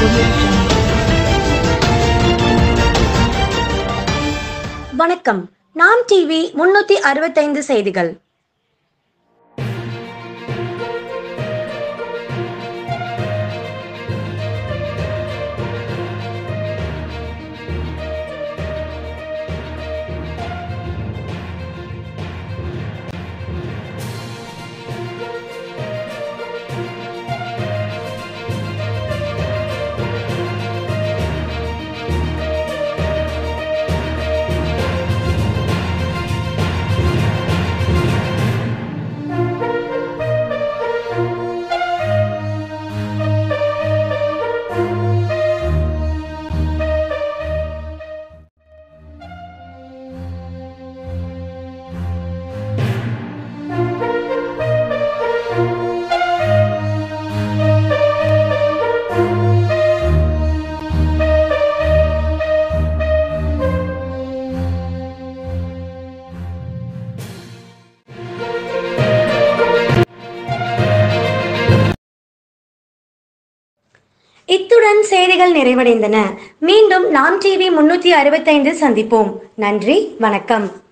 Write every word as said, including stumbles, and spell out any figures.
வணக்கம். நாம் டிவி முன்னூத்தி அறுபத்தைந்து செய்திகள். இத்துடன் செய்திகள் நிறைவடைந்தன. மீண்டும் நாம் டிவி முன்னூத்தி அறுபத்தைந்து சந்திப்போம். நன்றி, வணக்கம்.